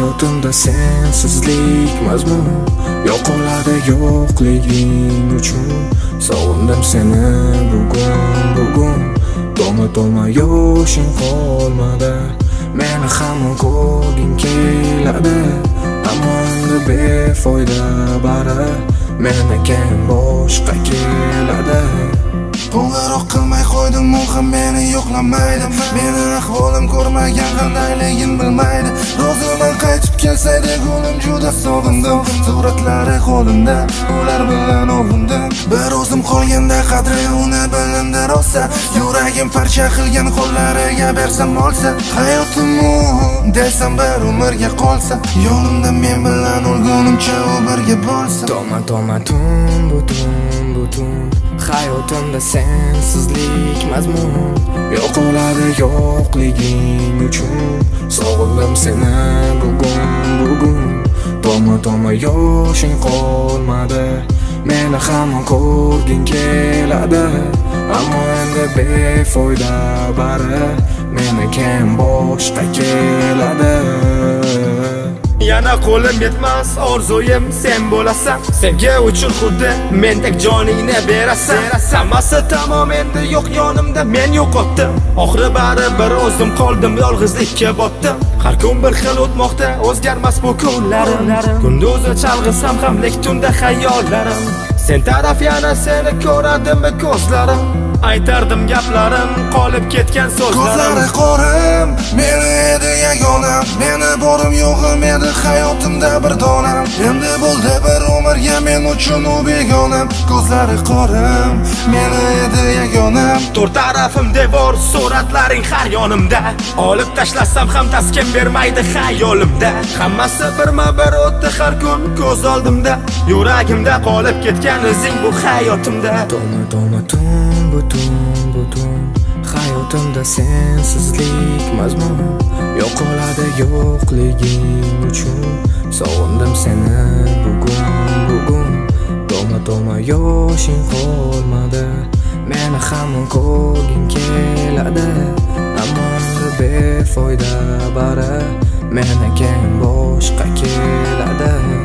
Hayotimda sensizlik mazmun, yo'qoladi yo'qliging uchun. Sog'indim seni bugun Toma yoshing qolmadi. Meni hamon ko'rging keladi, ammo endi befoyda bari. Mendan boshqa keladi. Qo'ng'iroq qilmay qo'ydim, u ham meni yo'qlamaydi. Meni ahvolim ko'rmagan, qandayligin bilmaydi. Roziman qaytib kelsaydi, ko'nglim juda sog'indim. Suratlari qo'limda, ular bilan o'g'limda. Bir o'zim qolganda qadri uni bilindi rosa. Yuragim parcha qilgan qo'llariga bersam olsa. Hayotim u desam bir umrga qolsa. Yonimda men bilan o'lgunimcha u birga bo'lsa. Toma butun hayotimda sensizlik mazmun, yo'qoladi yo'qliging uchun. Sog'indim seni bugun Toma yoshing qolmadi. Meni hamon ko'rging keladi, ammo endi befoyda bari. Meni kim boshqa keladi. Yana qo'lim yetmas orzuyim sen bo'lasan. Sevgi uchun xuddi mendek joningni berasan. Hammasi tamom endi yo'q yonimda, men yo'qotdim. Oxiri bari bir o'zim qoldim, yolg'izlikka botdim. Har kun bir xil o'tmoqda, o'zgarmas bu kunlarim. Kunduzi chalg'isam ham lek tunda xayollarim. Sen taraf yana seni ko'radimmi ko'zlarim. Aytardim gaplarim, qolib ketgan so'zlarim. Ko'zlari qorim, meni edi yagonam. Meni borim yo'g'im edi hayotimda bir donam. Endi bo'ldi bir umrga men uchun u begonam. Ko'zlari qorim, meni edi yagonam. To'rt tarafim devor, suratlaring har yonimda. Olib tashlasam ham taskin bermaydi xayolimda. Hammasi birma-bir o'tdi har kun ko'z oldimda. Yuragimda qolib ketgan izing bu hayotimda. Toma butun hayotimda sensizlik mazmun, yo'qoladi yo'qliging uchun. Sog'indim seni bugun Toma yoshing qolmadi. Meni hamon ko'rging keladi, ammo endi befoyda bari. Meni kim boshqa keladi.